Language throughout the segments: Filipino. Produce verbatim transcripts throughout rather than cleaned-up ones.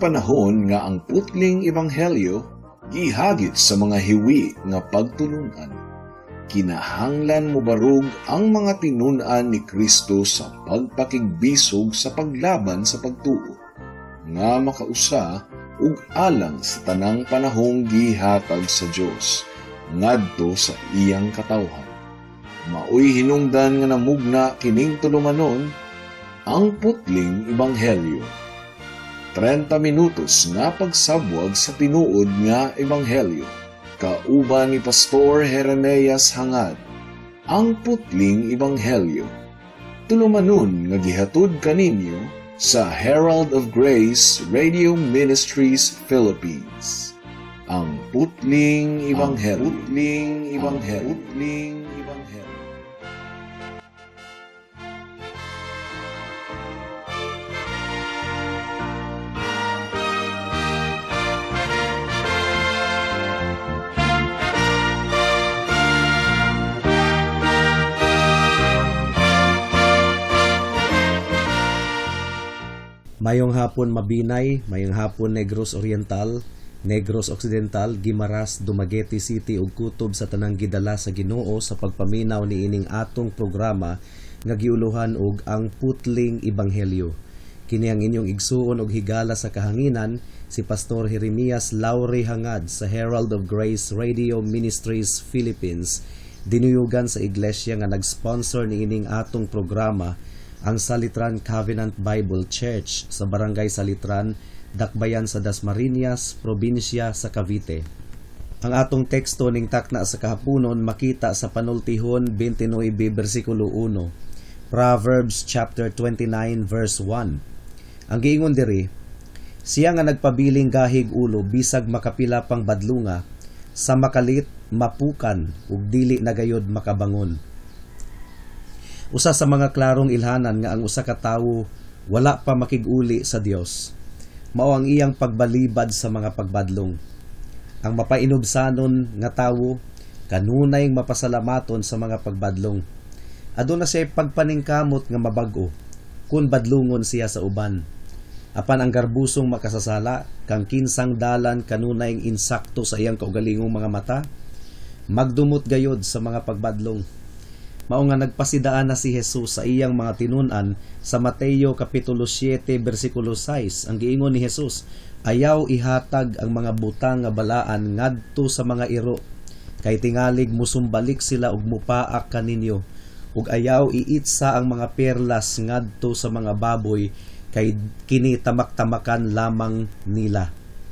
panahon nga ang putling ebanghelyo gihagit sa mga hiwi nga pagtulunan. Kinahanglan mo barog ang mga tinunan ni Kristo sa pagpakigbisog sa paglaban sa pagtuo, nga makausa ug alang sa tanang panahong gihatag sa Dios ngadto sa iyang katawhan. Maoy hinungdan nga namugna kining tulumanon ang putling ebanghelyo. trenta minutos nga pagsabwag sa tinuod nga ebanghelyo. Kauban ni Pastor Jeremias Hangad, ang putling ebanghelyo. Tulumanon nga gihatod kaninyo sa Herald of Grace Radio Ministries Philippines. Ang putling ebanghelyo. Ang putling ebanghelyo. Ang putling ebanghelyo. Mayong hapon Mabinay, mayong hapon Negros Oriental, Negros Occidental, Guimaras, Dumaguete City ug kutob sa tanang gidala sa Ginoo sa pagpaminaw ni ining atong programa nga giuluhan og ang putling ebanghelyo. Kini ang inyong igsuon og higala sa kahanginan si Pastor Jeremias Laure Hangad sa Herald of Grace Radio Ministries Philippines. Dinuyugan sa iglesia nga nag-sponsor ni ining atong programa, ang Salitran Covenant Bible Church sa Barangay Salitran, Dakbayan sa Dasmariñas, Probinsya sa Cavite. Ang atong teksto ning takna sa kahaponon makita sa panultihon twenty-nine bersikulo one, Proverbs chapter twenty-nine verse one. Ang giingon diri, siya nga nagpabiling gahig ulo bisag makapila pang badlunga, sa makalit mapukan ug dili nagayod makabangon. Usa sa mga klarong ilhanan nga ang usa ka tawo wala pa makig-uli sa Dios, mao ang iyang pagbalibad sa mga pagbadlong. Ang mapainubsanon nga tawo kanunay mapasalamaton sa mga pagbadlong. Aduna siya pagpaningkamot nga mabag-o kun badlungon siya sa uban. Apan ang garbusong makasasala kang kinsang dalan kanunay insakto sa iyang kaugalingong mga mata, magdumot gayod sa mga pagbadlong. Mao nga nagpasidaan na si Jesus sa iyang mga tinunan sa Mateo kapitulo seven bersikulo six. Ang giingon ni Jesus, ayaw ihatag ang mga butang nga balaan ngadto sa mga iro, kay tingalig musumbalik sila og mupaak kaninyo, ug ayaw iitsa ang mga perlas ngadto sa mga baboy, kay kini tamak-tamakan lamang nila.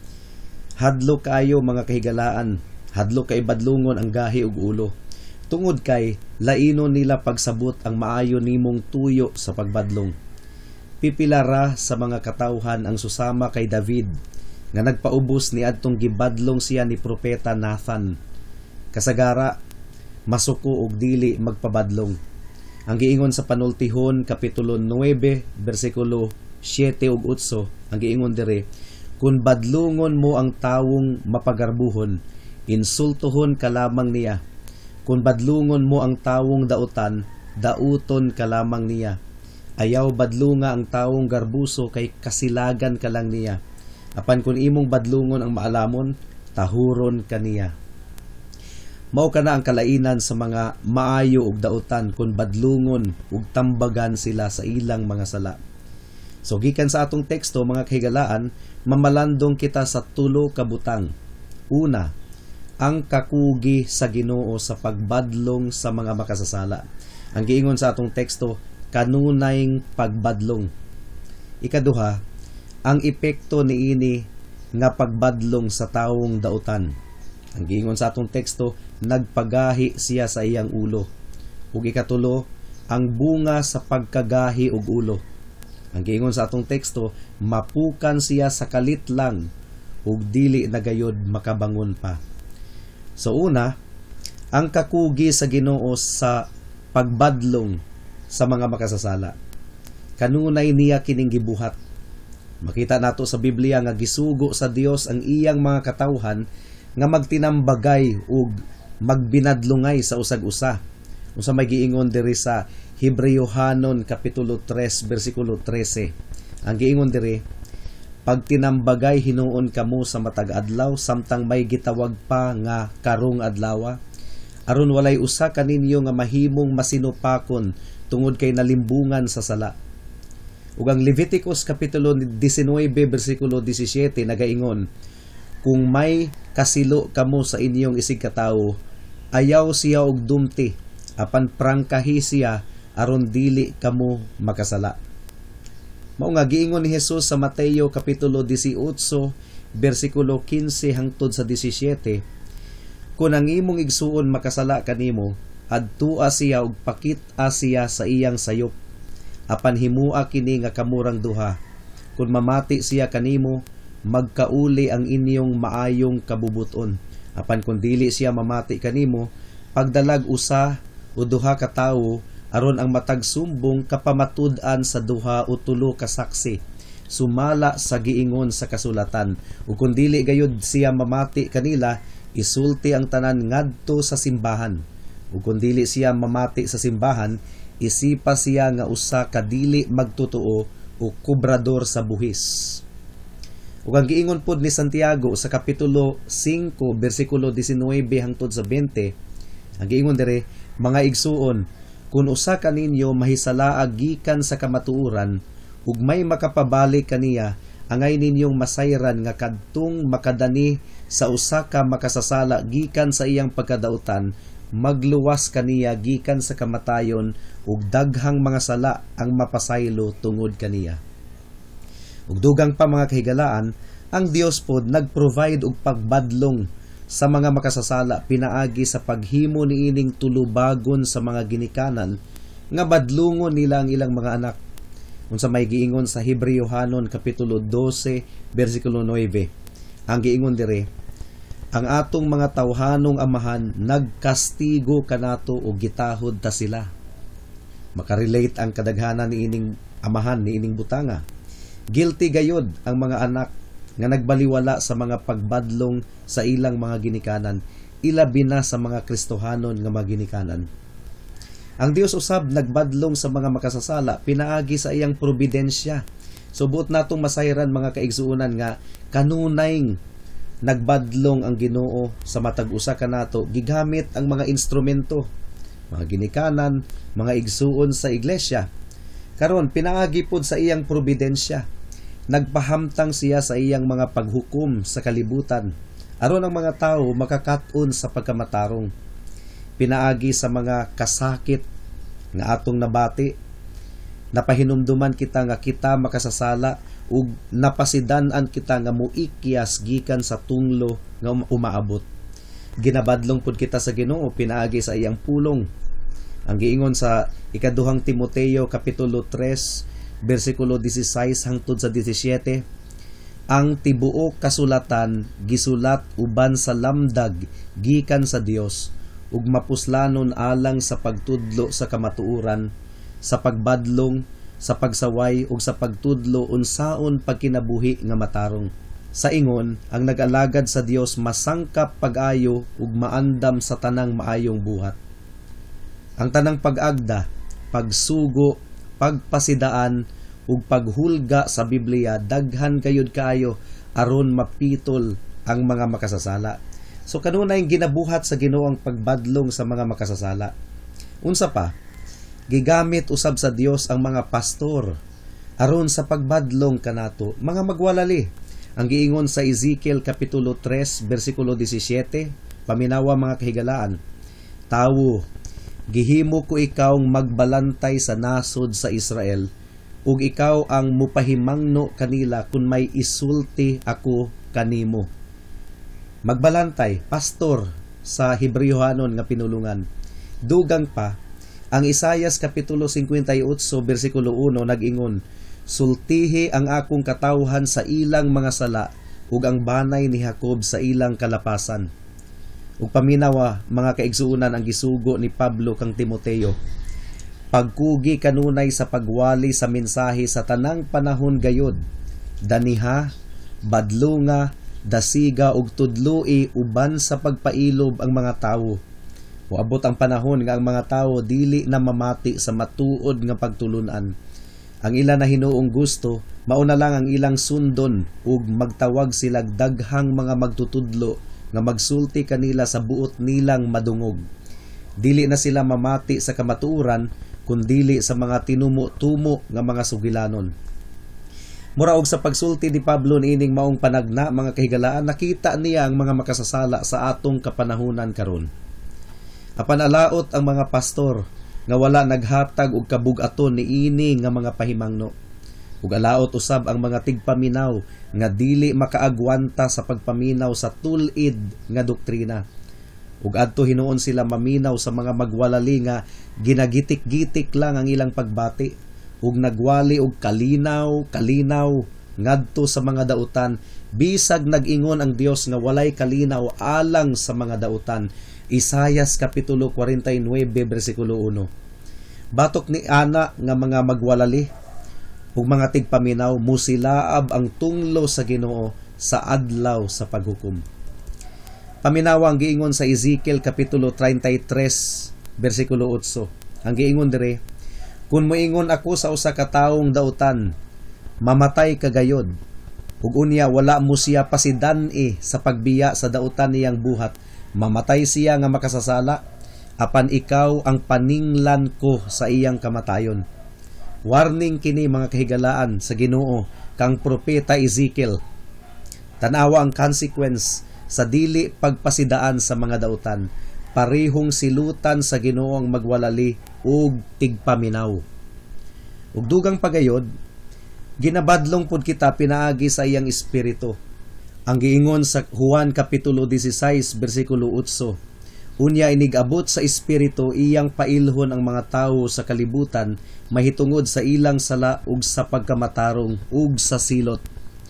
Hadlo kayo mga kahigalaan, hadlo kay badlungon ang gahi ug ulo. Tungod kay laino nila pagsabot ang maayo nimong tuyo sa pagbadlong. Pipilara sa mga katawhan ang susama kay David nga nagpaubos ni adtong gibadlong siya ni propeta Nathan. Kasagara masuko og dili magpabadlong. Ang giingon sa panultihon kapitulo nine bersikulo seven ug eight, ang giingon dire, kun badlungon mo ang tawong mapagarbuhon, insultuhon ka lamang niya. Kung badlungon mo ang tawong dautan, dauton ka lamang niya. Ayaw badlunga ang tawong garbuso, kay kasilagan ka lang niya. Apan kung imong badlungon ang maalamon, tahuron ka niya. Mao ka na ang kalainan sa mga maayo ug dautan kung badlungon ug tambagan sila sa ilang mga sala. So gikan sa atong teksto mga kahigalaan, mamalandong kita sa tulo ka butang. Una, ang kakugi sa Ginoo sa pagbadlong sa mga makasasala. Ang giingon sa atong teksto, kanunayng pagbadlong. Ikaduha, ang epekto niini nga pagbadlong sa taong dautan. Ang giingon sa atong teksto, nagpagahi siya sa iyang ulo. Ug ikatulo, ang bunga sa pagkagahi ug ulo. Ang giingon sa atong teksto, mapukan siya sa kalit lang ug dili nagayod makabangon pa. So una, ang kakugi sa Ginoo sa pagbadlong sa mga makasasala. Kanunay niya kining gibuhat. Makita nato sa Biblia nga gisugo sa Dios ang iyang mga katawhan nga magtinambagay ug magbinadlungay sa usag-usa. Unsa may giingon diri sa Hebreohanon kapitulo three bersikulo thirteen. Ang giingon diri, Pag tinambagay hinuon kamo sa matag adlaw samtang may gitawag pa nga karong adlaw, aron walay usa kaninyo nga mahimong masinupakon tungod kay nalimbungan sa sala. Ug ang Leviticus kapitulo nineteen bersikulo seventeen nagaingon, kung may kasilo kamo sa inyong isig katawo, ayaw siya og dumti, apan prangkahi siya aron dili kamo makasala. Mao nga giingon ni Jesus sa Mateo kapitulo eighteen bersikulo fifteen hangtod sa seventeen, kung ang imong igsuon makasala kanimo, adtua siya og pakit-a siya sa iyang sayop, apan himua kini nga kamurang duha. Kung mamati siya kanimo, magkauli ang inyong maayong kabubuton. Apan kung dili siya mamati kanimo, pagdalag usa o duha ka tawo aron ang matag sumbong kapamatud-an sa duha o tulo ka saksi, sumala sa giingon sa kasulatan. Ug kung dili gayud siya mamati kanila, isulti ang tanan ngadto sa simbahan. Ug kung dili siya mamati sa simbahan, isipa siya nga usa ka dili magtotoo o kubrador sa buhis. Ug ang giingon pod ni Santiago sa kapitulo five bersikulo nineteen hangtod sa twenty, ang giingon dire, mga igsuon, kung usa kaninyo mahisalaag gikan sa kamatuoran ug may makapabalik kaniya, angay ninyong masayran nga kadtong makadani sa usa ka makasasala gikan sa iyang pagkadautan, magluwas kaniya gikan sa kamatayon ug daghang mga sala ang mapasaylo tungod kaniya. Ug dugang pa mga kahigalaan, ang Dios pod nagprovide og pagbadlong sa mga makasasala pinaagi sa paghimo niining tulubagon sa mga ginikanan nga badlungon nila ang ilang mga anak. Unsa may giingon sa Hebrewhanon kapitulo twelve bersikulo nine, ang giingon dire, ang atong mga tawhanong amahan nagkastigo kanato o gitahod ta sila. Makarelate ang kadaghanan ni ining amahan ni ining butanga. Guilty gayod ang mga anak nga nagbaliwala sa mga pagbadlong sa ilang mga ginikanan, ilabi na sa mga Kristohanon nga mga ginikanan. Ang Dios usab nagbadlong sa mga makasasala pinaagi sa iyang probidensya. Subot natong masayran mga kaigsuonan nga kanunayng nagbadlong ang Ginoo sa matag usa kanato gigamit ang mga instrumento, mga ginikanan, mga igsuon sa iglesia. Karon pinaagi pod sa iyang probidensya, nagpahamtang siya sa iyang mga paghukom sa kalibutan aron ang mga tao makakat-on sa pagkamatarong. Pinaagi sa mga kasakit nga atong nabati, napahinumduman kita nga kita makasasala ug napasidan-an kita nga muikyas gikan sa tunglo nga umaabot. Ginabadlong pud kita sa Ginoo pinaagi sa iyang pulong. Ang giingon sa ikaduhang Timoteo kapitulo three bersikulo sixteen hangtod sa seventeen, ang tibuok kasulatan gisulat uban sa lamdag gikan sa Dios ug mapuslanon alang sa pagtudlo sa kamatuoran, sa pagbadlong, sa pagsaway ug sa pagtudlo unsaon pagkinabuhi nga matarong. Sa ingon, ang nag-alagad sa Dios masangkap pag-ayo ug maandam sa tanang maayong buhat. Ang tanang pag-agda, pagsugo, pagpasidaan ug paghulga sa Biblia daghan gayud kaayo aron mapitol ang mga makasasala. So kanunay ginabuhat sa Ginoo ang pagbadlong sa mga makasasala. Unsa pa, gigamit usab sa Dios ang mga pastor aron sa pagbadlong kanato, mga magwalali. Ang giingon sa Ezekiel kapitulo three bersikulo seventeen, paminawa mga kahigalaan, tawo, gihimo ko ikaw magbalantay sa nasod sa Israel, ug ikaw ang mupahimangno kanila kung may isulti ako kanimo. Magbalantay, pastor sa Hebrewhanon nga pinulungan. Dugang pa, ang Isaias kapitulo fifty-eight bersikulo one nag-ingon, sultihi ang akong katawhan sa ilang mga sala ug ang banay ni Jacob sa ilang kalapasan. Ug paminawa mga kaigsuonan ang gisugo ni Pablo kang Timoteo, pagkugi kanunay sa pagwali sa mensahe sa tanang panahon gayod, daniha, badlunga, dasiga ug tudloi uban sa pagpailob ang mga tawo. Moabot ang panahon nga ang mga tawo dili na mamati sa matuod nga pagtulunan. Ang ila na hinuong gusto, mauna lang ang ilang sundon ug magtawag sila daghang mga magtutudlo nga magsulti kanila sa buot nilang madungog. Dili na sila mamati sa kamatuoran, kundili sa mga tinumo-tumo nga mga sugilanon. Mura og sa pagsulti ni Pablo niining maong panagna, mga kahigalaan, nakita niya ang mga makasasala sa atong kapanahunan karon. Apan alaot ang mga pastor nga wala naghatag og kabug-aton niini nga mga pahimangno. Ug alaot usab ang mga tigpaminaw nga dili makaagwanta sa pagpaminaw sa tul-id nga doktrina. Ug adto hinuon sila maminaw sa mga magwalali nga ginagitik-gitik lang ang ilang pagbati, ug nagwali og kalinaw, kalinaw ngadto sa mga dautan, bisag nag-ingon ang Dios nga walay kalinaw alang sa mga dautan. Isayas kapitulo forty-nine bersikulo one. Batok ni ana nga mga magwalali ug mga tigpaminaw, musilaab ang tunglo sa Ginoo sa adlaw sa paghukom. Paminawa ang giingon sa Ezekiel kapitulo thirty-three bersikulo eight. Ang giingon dire, kung moingon ako sa usa ka taong dautan, mamatay kagayod, ug unya wala mo siya pasidan-i sa pagbiya sa dautan niyang buhat, mamatay siya nga makasasala, apan ikaw ang paninglan ko sa iyang kamatayon. Warning kini mga kahigalaan sa Ginoo kang propeta Ezekiel. Tanawa ang consequence sa dili pagpasidaan sa mga dautan, parehong silutan sa Ginoo ang magwalali ug tigpaminaw. Ug dugang pagayod, ginabadlong pud kita pinaagi sa iyang espiritu. Ang giingon sa Juan kapitulo sixteen bersikulo eight, unya inigabot sa espiritu iyang pailhon ang mga tawo sa kalibutan mahitungod sa ilang sala ug sa pagkamatarong ug sa silot.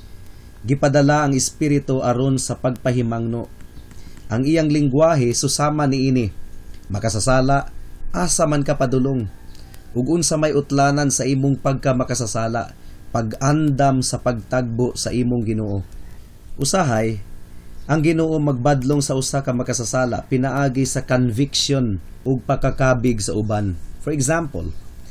Gipadala ang espiritu aron sa pagpahimangno. Ang iyang lingwahe susama niini, makasasala, asa man ka padulong, ug unsa may utlanan sa imong pagka makasasala, pag-andam sa pagtagbo sa imong Ginoo. Usahay, ang Ginoo magbadlong sa usa ka makasasala pinaagi sa conviction ug pagkakabig sa uban. For example,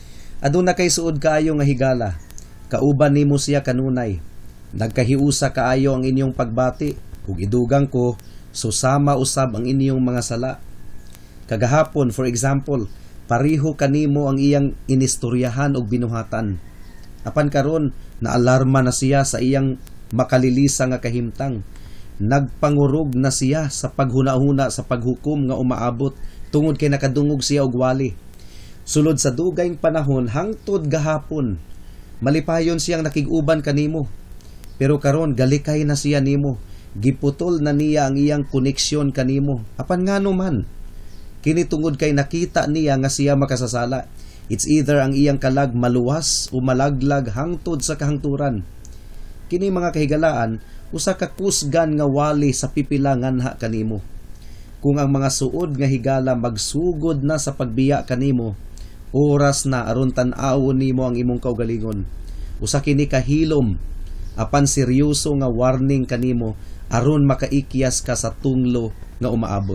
aduna kay suod kaayo nga higala, kauban nimo siya kanunay, nagkahiusa kaayo ang inyong pagbati, ug idugang ko susama usab ang inyong mga sala. Kagahapon, for example, pariho kanimo ang iyang inistoryahan og binuhatan. Apan karon naalarma na siya sa iyang makalilisa nga kahimtang. Nagpangurog na siya sa paghuna-huna sa paghukom nga umaabot tungod kay nakadungog siya og wali. Sulod sa dugayng panahon hangtod gahapon, malipayon siyang nakig-uban kanimo. Pero karon galikay na siya nimo. Giputol na niya ang iyang koneksyon kanimo. Apan ngano man, kini tungod kay nakita niya nga siya makasasala. It's either ang iyang kalag maluwas o malaglag hangtod sa kahangturan. Kini mga kahigalaan, usa ka kusgan nga wali sa pipilangan ha kanimo. Kung ang mga suod nga higala magsugod na sa pagbiya kanimo, oras na aron tan-awon nimo ang imong kaugalingon. Usa kini kahilom, apan seryoso nga warning kanimo aron makaikyas ka sa tunglo nga umaabot.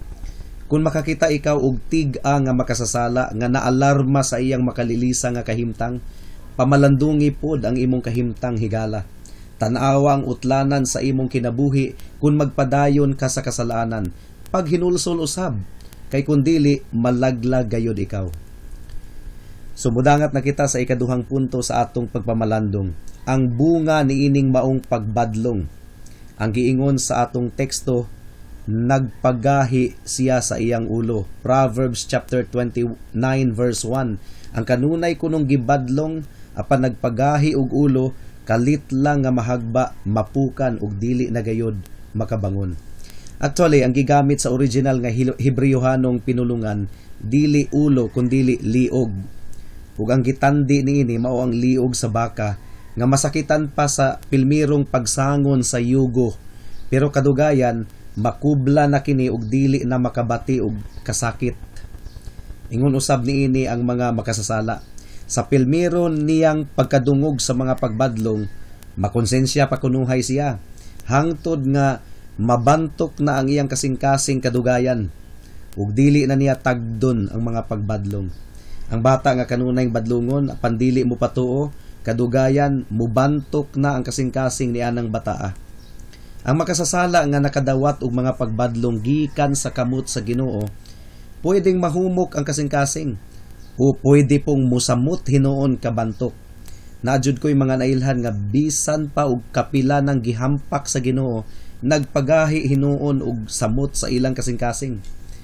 Kung makakita ikaw og tig-a nga makasasala nga naalarma sa iyang makalilisa nga kahimtang, pamalandungi pod ang imong kahimtang higala. Tanawa ang utlanan sa imong kinabuhi kung magpadayon ka sa kasalanan. Pag hinulsol usab, kay kundili malaglag gayud ikaw. Sumudangat na kita sa ikaduhang punto sa atong pagpamalandong, ang bunga niining maong pagbadlong. Ang giingon sa atong teksto, nagpagahi siya sa iyang ulo. Proverbs chapter twenty-nine verse one. Ang kanunay kunong gibadlong apan nagpagahi og ulo, kalit lang nga mahagba, mapukan ug dili na gayud makabangon. Actually, ang gigamit sa original nga Hebrewhanong pinulungan, dili ulo kundili liog. Ug ang gitandi niini mao ang liog sa baka nga masakitan pa sa pilmirong pagsangon sa yugo. Pero kadugayan, makubla na kini og dili na makabati og kasakit. Ingon usab niini ang mga makasasala. Sa pilmiron niyang pagkadungog sa mga pagbadlong, makonsensya pa kunuhay siya. Hangtod nga mabantok na ang iyang kasing-kasing kadugayan ug dili na niya tagdon ang mga pagbadlong. Ang bata nga kanunay badlungon, pandili mo patuo, kadugayan, mubantok na ang kasing-kasing ni anang bataa. Ang makasasala nga nakadawat og mga pagbadlong gikan sa kamot sa Ginoo, pwedeng mahumok ang kasing-kasing o pwede pong musamot hinuon kabantok. Naadjud ko'y mga nailhan nga bisan pa og kapila ng gihampak sa Ginoo, nagpagahi hinuon og samot sa ilang kasing-kasing.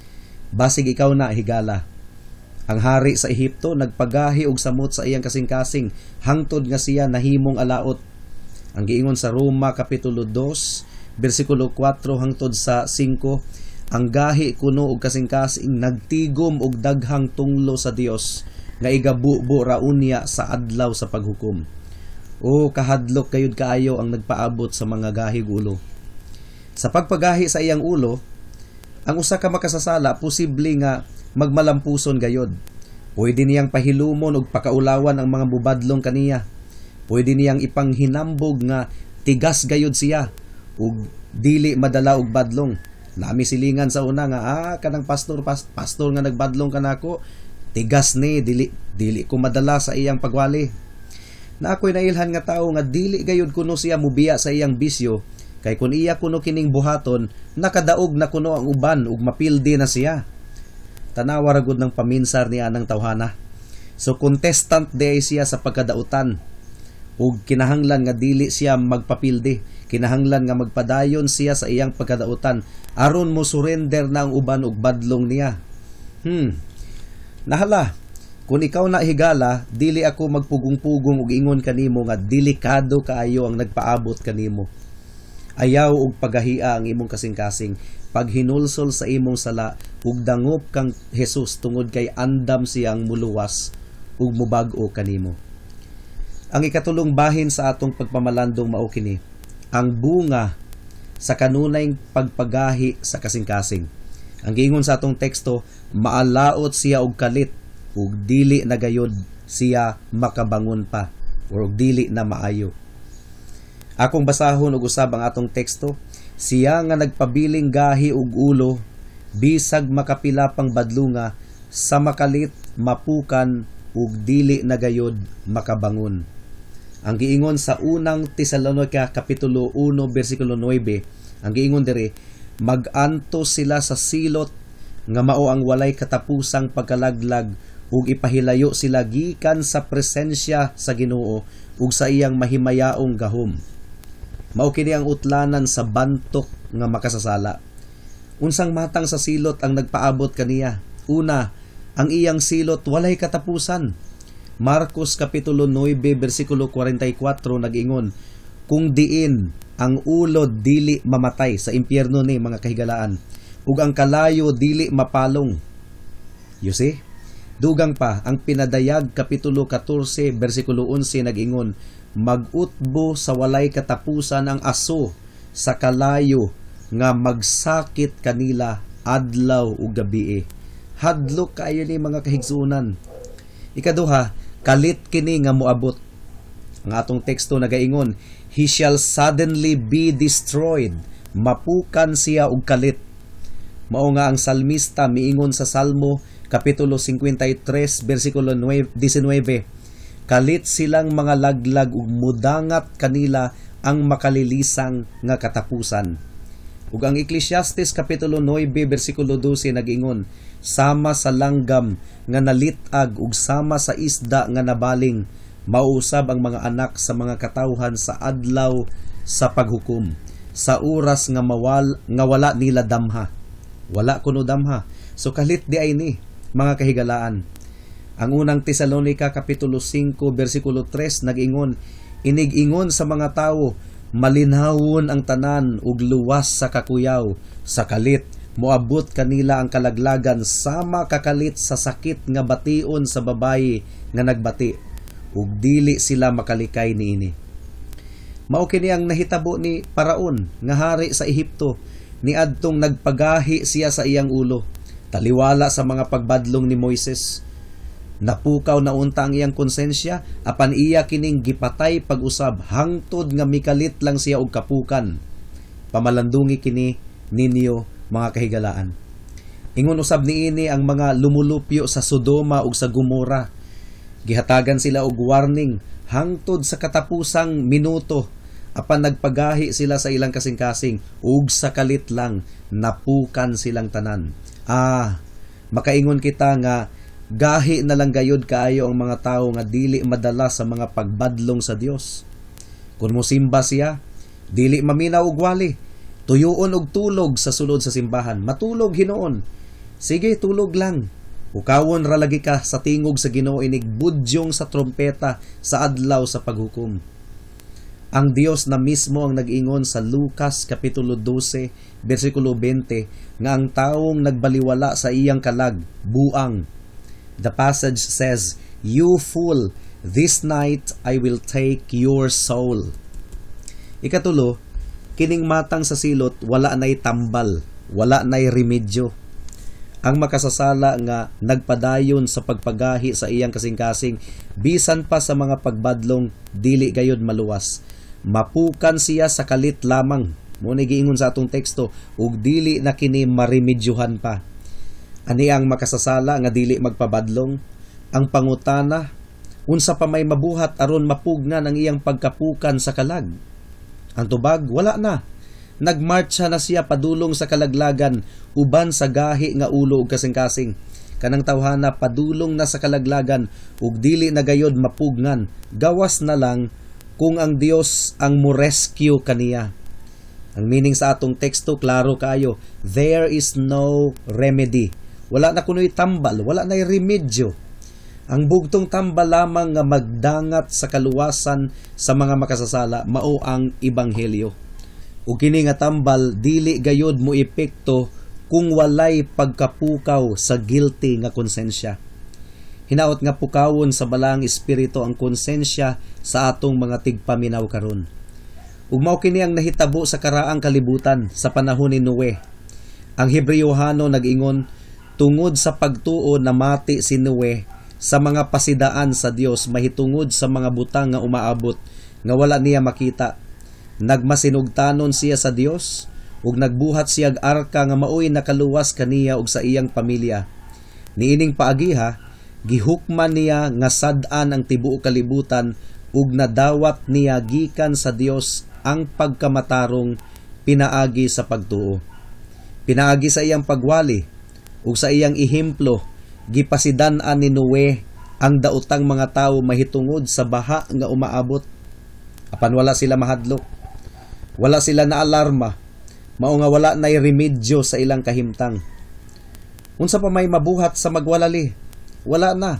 Basig ikaw na higala. Ang hari sa Ehipto nagpagahi og samot sa iyang kasing-kasing hangtod nga siya nahimong alaot. Ang giingon sa Roma kapitulo two, bersikulo four hangtod sa five, ang gahi kuno og kasing-kasing nagtigom og daghang tunglo sa Dios nga igabubo ra unya sa adlaw sa paghukom. O kahadlok kayud kaayo ang nagpaabot sa mga gahig ulo. Sa pagpagahi sa iyang ulo, ang usa ka makasasala posible nga magmalampuson gayod. Pwede niyang pahilumon og pakaulawan ang mga bubadlong kaniya. Pwede niyang ipanghinambog nga tigas gayod siya ug dili madala og badlong. Nami silingan sa una nga ah kanang pastor pas, pastor nga nagbadlong kanako, tigas ni dili dili ko madala sa iyang pagwali. Na ako'y nailhan nga tao nga dili gayud kuno siya mubiya sa iyang bisyo, kay kun iya kuno kining buhaton, nakadaog na kuno ang uban ug mapildi na siya. Tanawa ragud ng paminsar niya ng tawhana. So contestant day siya sa pagkadautan ug kinahanglan nga dili siya magpapildi, kinahanglan nga magpadayon siya sa iyang pagkadautan aron mo surrender na ang uban ug badlong niya. Hmm. Nahala, kung ikaw na higala, dili ako magpugong-pugong ug ingon kanimo nga delikado kaayo ang nagpaabot kanimo. Ayaw og pagahia ang imong kasing-kasing, paghinulsol sa imong sala ug dangop kang Hesus tungod kay andam siyang muluwas ug mubag-o kanimo. Ang ikatulong bahin sa atong pagpamalandong mao kini, ang bunga sa kanunay pagpagahi sa kasing-kasing. Ang giingon sa atong teksto, maalaot siya og kalit ug dili na gayod siya makabangon pa or dili na maayo. Akong basahon og usab ang atong teksto, siya nga nagpabiling gahi ug ulo bisag makapila pang badlunga sa makalit mapukan ug dili na gayod makabangon. Ang giingon sa unang Tesalonica kapitulo one bersikulo nine, ang giingon diri, mag-anto sila sa silot nga mao ang walay katapusang pagkalaglag ug ipahilayo sila gikan sa presensya sa Ginoo ug sa iyang mahimayaong gahom. Mao kini ang utlanan sa bantok nga makasasala. Unsang matang sa silot ang nagpaabot kaniya? Una, ang iyang silot walay katapusan. Marcos kapitulo nine bersikulo forty-four nag-ingon, kung diin ang ulod dili mamatay sa impyerno ni mga kahigalaan ug ang kalayo dili mapalong. You see? Dugang pa ang pinadayag kapitulo fourteen bersikulo eleven nag-ingon, mag-utbo sa walay katapusan ang aso sa kalayo nga magsakit kanila adlaw ug gabii. Hadlok kaayo ni mga kahigsunan. Ikaduha, kalit kini nga moabot. Ang atong teksto nagaingon, he shall suddenly be destroyed. Mapukan siya og kalit. Mao nga ang salmista miingon sa Salmo kapitulo fifty-three bersikulo nineteen, kalit silang mga laglag ug mudangat kanila ang makalilisang nga katapusan. Ug ang Ecclesiastes kapitulo nine bersikulo twelve nag-ingon, sama sa langgam nga nalitag ug sama sa isda nga nabaling, mausab ang mga anak sa mga katawhan sa adlaw sa paghukom, sa oras nga mawal nga wala nila damha. Wala kuno damha. So kalit di ay ni mga kahigalaan. Ang unang Tesalonica kapitulo five bersikulo three nag-ingon, inig-ingon sa mga tawo, malinhawon ang tanan ug luwas sa kakuyaw, sa kalit moabot kanila ang kalaglagan sama kakalit sa sakit nga bation sa babayi nga nagbati ug dili sila makalikay niini. Mao kini ang nahitabo ni Paraon nga hari sa Ehipto, niadtong nagpagahi siya sa iyang ulo taliwala sa mga pagbadlong ni Moises. Napukaw na unta ang iyang konsensya apan iya kining gipatay pag-usab hangtod nga mikalit lang siya og kapukan. Pamalandungi kini ninyo mga kahigalaan. Ingon usab niini ang mga lumulupyo sa Sodoma ug sa Gomora. Gihatagan sila og warning hangtod sa katapusang minuto apan nagpagahi sila sa ilang kasing-kasing ug sa kalit lang napukan silang tanan. Ah, makaingon kita nga gahi na lang gayud kaayo ang mga tawo nga dili madala sa mga pagbadlong sa Dios. Kung mosimba siya, dili maminaw og wali, tuyuon og tulog sa sulod sa simbahan. Matulog Hinoon. Sige, tulog lang. Ukawon ra lagi ka sa tingog sa Ginoo inig budyong sa trompeta sa adlaw sa paghukom. Ang Dios na mismo ang nag-ingon sa Lucas Kapitulo twelve, versikulo twenty, nga ang taong nagbaliwala sa iyang kalag, buang. The passage says, "You fool, this night I will take your soul." Ikatulo, kining matang sa silot, wala na'y tambal, wala na'y remedyo. Ang makasasala nga nagpadayon sa pagpagahi sa iyang kasing-kasing, bisan pa sa mga pagbadlong, dili gayud maluwas. Mapukan siya sa kalit lamang. Muna giingon sa atong teksto, ug dili na kini maremedyohan pa. Ani ang makasasala nga dili magpabadlong? Ang pangutana, unsa pa may mabuhat aron mapugnan ang iyang pagkapukan sa kalag? Ang tubag, wala na. Nagmarcha na siya padulong sa kalaglagan, uban sa gahi nga ulo ug kasing-kasing. Kanang tawhana padulong na sa kalaglagan, ug dili na gayod mapugnan. Gawas na lang kung ang Dios ang mo-rescue kaniya. Ang meaning sa atong teksto, klaro kayo. There is no remedy. Wala na kuno'y tambal, wala na'y remedyo. Ang bugtong tambal lamang nga magdangat sa kaluwasan sa mga makasasala, mao ang ebanghelyo. Ug kini nga tambal, dili gayod mo epekto kung walay pagkapukaw sa guilty nga konsensya. Hinaot nga pukawon sa balang espiritu ang konsensya sa atong mga tigpaminaw karon. Ug mao kini ang nahitabo sa karaang kalibutan sa panahon ni Noe. Ang Hebreyohano nag-ingon, tungod sa pagtuo namati si Noe sa mga pasidaan sa Dios mahitungod sa mga butang nga umaabot nga wala niya makita. Nagmasinugtanon siya sa Dios ug nagbuhat siya og arka nga maoy nakaluwas kaniya ug sa iyang pamilya. Niining paagiha, gihukman niya nga sad-an ang tibuok kalibutan ug nadawat niya gikan sa Dios ang pagkamatarong pinaagi sa pagtuo. Pinaagi sa iyang pagwali ug sa iyang ihemplo, gipasidan-an ni Noe ang daotang mga tawo mahitungod sa baha nga umaabot. Apan wala sila mahadlok. Wala sila na alarma. Mao nga wala nay remedyo sa ilang kahimtang. Unsa pa may mabuhat sa magwalali? Wala na.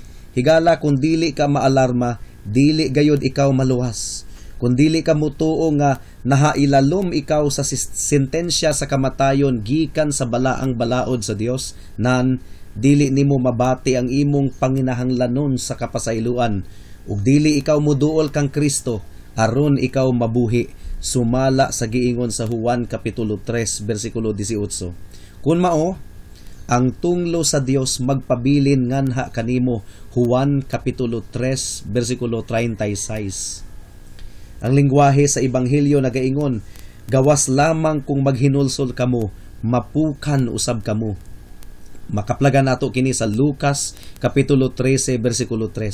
Higala kung dili ka maalarma, dili gayud ikaw maluwas. Kung dili ka mutuo nga nahailalom ikaw sa sentensya sa kamatayon gikan sa balaang balaod sa Dios, nan dili nimo mabati ang imong panginahanglanon sa kapasayloan, ug dili ikaw muduol kang Kristo aron ikaw mabuhi, sumala sa giingon sa Juan Kapitulo three versikulo eighteen. Kun mao, ang tunglo sa Dios magpabilin nganha kanimo, Juan Kapitulo three versikulo thirty-six. Ang lingwahe sa ebanghelyo nagaingon, gawas lamang kung maghinulsol kamo, mapukan usab kamo. Makaplagan nato kini sa Lucas Kapitulo thirteen versikulo three.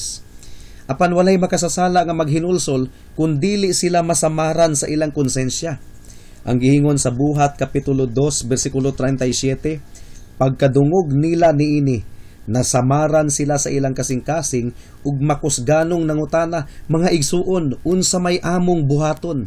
Apan walay makasasala nga maghinulsol kung dili sila masamaran sa ilang konsensya. Ang gihingon sa Buhat Kapitulo two versikulo thirty-seven, pagkadungog nila niini, nasamaran sila sa ilang kasing-kasing ug makusganong nangutana, mga igsuon, unsa may among buhaton?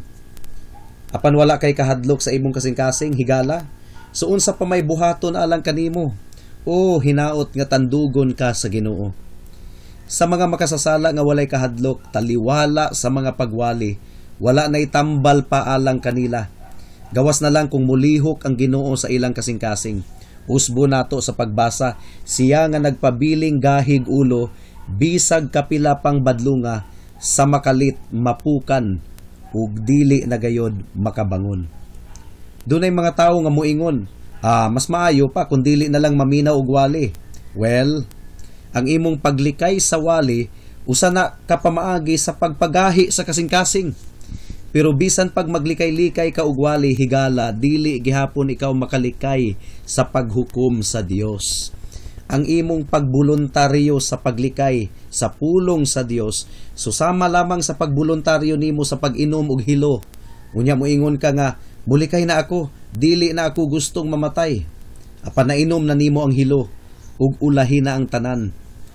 Apan wala kay kahadlok sa imong kasing-kasing, higala? So unsa pa may buhaton alang kanimo? O hinaot nga tandugon ka sa Ginoo. Sa mga makasasala nga walay kahadlok, taliwala sa mga pagwali, wala na'y tambal pa alang kanila. Gawas na lang kung mulihok ang Ginoo sa ilang kasing-kasing. Usbo nato sa pagbasa, siya nga nagpabiling gahig ulo, bisag kapila pang badlunga, sa makalit mapukan, ug dili na gayod makabangon. Dunay mga tawo nga muingon, ah, mas maayo pa kung dili na lang maminaw og wali. Well, ang imong paglikay sa wali, usa na kapamaagi sa pagpagahi sa kasing-kasing. Pero bisan pag maglikay-likay ka og wali higala, dili gihapon ikaw makalikay sa paghukom sa Dios. Ang imong pagboluntaryo sa paglikay sa pulong sa Dios, susama lamang sa pagboluntaryo nimo sa pag-inom og hilo. Unya moingon ka nga, mulikay na ako, dili na ako gustong mamatay. Apan nainom na nimo ang hilo, ug ulahi na ang tanan.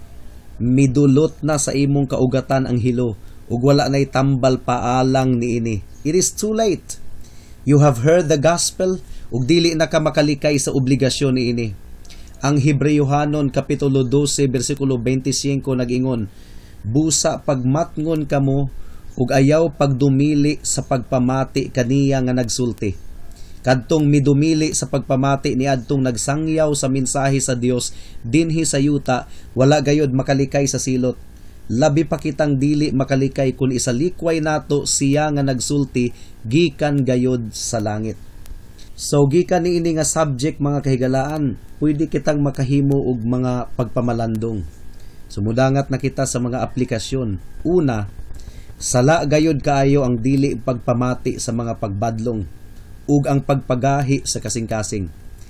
Midulot na sa imong kaugatan ang hilo, ug wala na'y tambal paalang niini. It is too late. You have heard the gospel, ug dili na ka makalikay sa obligasyon niini. Ang Hebreyohanon Kapitulo twelve, versikulo twenty-five nag-ingon, busa pagmatngon kamo, ug ayaw pagdumili sa pagpamati kaniya nga nagsulti. Kadtong midumili sa pagpamati ni adtong nagsangyaw sa mensahe sa Dios dinhi sa yuta, wala gayod makalikay sa silot. Labi pa kitang dili makalikay kung isalikway nato siya nga nagsulti gikan gayod sa langit. So gikan niini nga subject mga kahigalaan, pwede kitang makahimo og mga pagpamalandong. Sumudangat na kita sa mga aplikasyon. Una, sala gayod kaayo ang dili pagpamati sa mga pagbadlong ug ang pagpagahi sa kasing-kasing.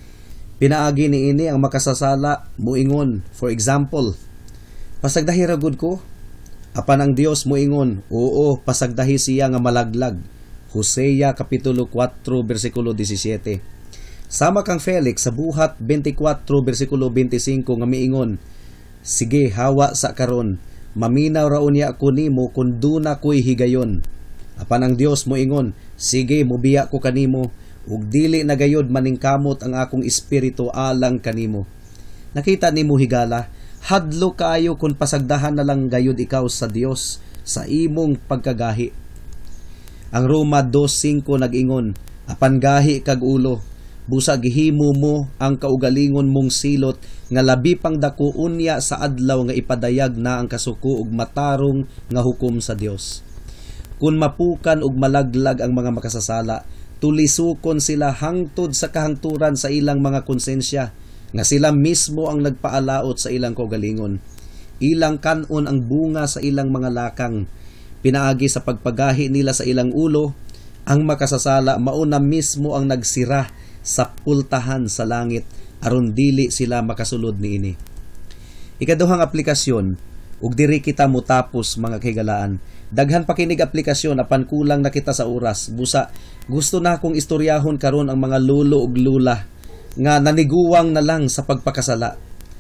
Pinaagi niini ang makasasala moingon, for example, pasagdahi ra gud ko. Apan ang Dios moingon, oo, pasagdahi siya nga malaglag. Hosea Kapitulo four, versikulo seventeen. Sama kang Felix sa buhat twenty-four, versikulo twenty-five nga miingon, sige, hawa sa karon, maminaw ra unya ako nimo kun duna ko'y higayon. Apan ang Dios moingon, sige, mubiya ko kanimo, ug dili na gayod maningkamot ang akong espiritu alang kanimo. Nakita nimo higala, hadlo kaayo kung pasagdahan na lang gayod ikaw sa Dios sa imong pagkagahi. Ang Roma two five nag-ingon, apan gahi kag ulo, busa gihimo mo ang kaugalingon mong silot nga labi pang dako unya sa adlaw nga ipadayag na ang kasuko ug matarong nga hukom sa Dios. Kung mapukan ug malaglag ang mga makasasala, tulisukon sila hangtod sa kahangturan sa ilang mga konsensya, nga sila mismo ang nagpaalaot sa ilang kaugalingon. Ilang kanon ang bunga sa ilang mga lakang, pinaagi sa pagpagahi nila sa ilang ulo, ang makasasala mauna mismo ang nagsira sa pultahan sa langit, aron dili sila makasulod niini. Ikaduhang aplikasyon, ug diri kita mutapos mga kahigalaan. Daghan pa kinig aplikasyon apan kulang na kita sa oras. Busa gusto na akong istoryahon karon ang mga lolo ug lula nga naniguwang na lang sa pagpakasala.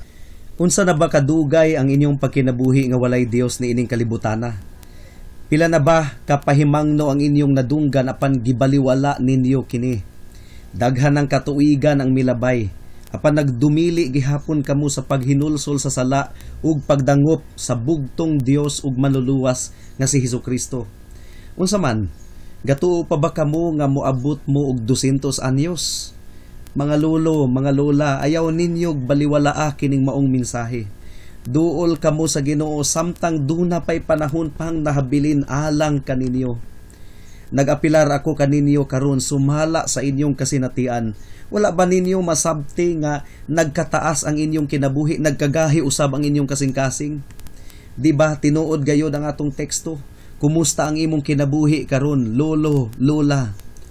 Unsa na ba kadugay ang inyong pagkinabuhi nga walay Dios ni ining kalibutana? Pila na ba kapahimangno ang inyong nadunggan apan gibaliwala ninyo kini? Daghan ng katuigan ang milabay, apan nagdumili gihapon kamo sa paghinulsol sa sala ug pagdangop sa bugtong Dios ug manluluwas nga si Hesukristo. Unsa man, gatuo pa ba kamo nga moabot mo og two hundred anyos? Mga lolo, mga lola, ayaw ninyo baliwalaa kining maong mensahe. Duol kamo sa Ginoo samtang duna pay panahon pang nahabilin alang kaninyo. Nagapilar ako kaninyo karon sumala sa inyong kasinatian. Wala ba ninyo masabti nga nagkataas ang inyong kinabuhi, nagkagahi usab ang inyong kasing-kasing? Di ba tinuod gayod ang atong teksto? Kumusta ang imong kinabuhi karon, lolo, lola?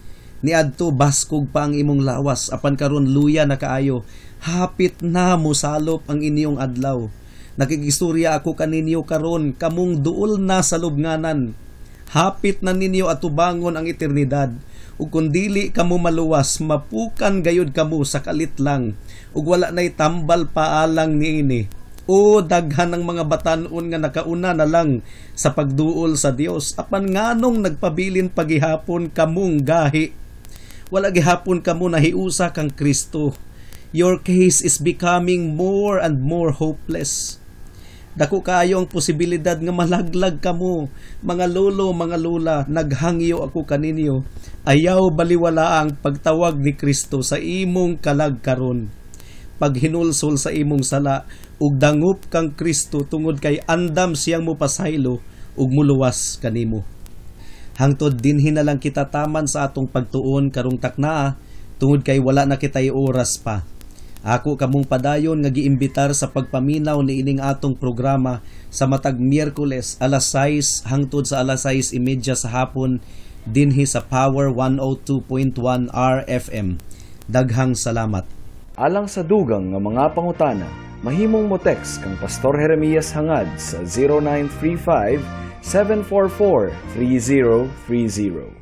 Niadto baskog pa ang imong lawas, apan karon luya na kaayo. Hapit na mosalop ang inyong adlaw. Nakigistorya ako kaninyo karon, kamong duol na sa lubnganan. Hapit na ninyo atubangon ang eternidad. Ug kun dili kamo maluwas, mapukan gayud kamo sa kalit lang. Ug wala nay tambal paalang niini. O daghan ng mga batan-on nga nakauna na lang sa pagduol sa Dios. Apan nganong nagpabilin pagihapon kamong gahi. Wala gihapon kamo nahiusa kang Kristo. Your case is becoming more and more hopeless. Dako kaayo ang posibilidad nga malaglag kamo, mga lolo, mga lola, naghangyo ako kaninyo. Ayaw baliwala ang pagtawag ni Kristo sa imong kalagkaron. Paghinulsol sa imong sala, ug dangup kang Kristo tungod kay andam siyang mopasaylo ug muluwas kanimo. Hangtod dinhi na lang kita taman sa atong pagtuon karong taknaa, tungod kay wala na kitay oras pa. Ako kamong padayon nga giimbitar sa pagpaminaw ni ining atong programa sa matag Miyerkules alas sais hangtod sa alas sais trenta sa hapon dinhi sa Power one oh two point one R F M. Daghang salamat. Alang sa dugang nga mga pangutana, mahimong mo text kang Pastor Jeremias hangad sa zero nine three five, seven four four, three zero three zero.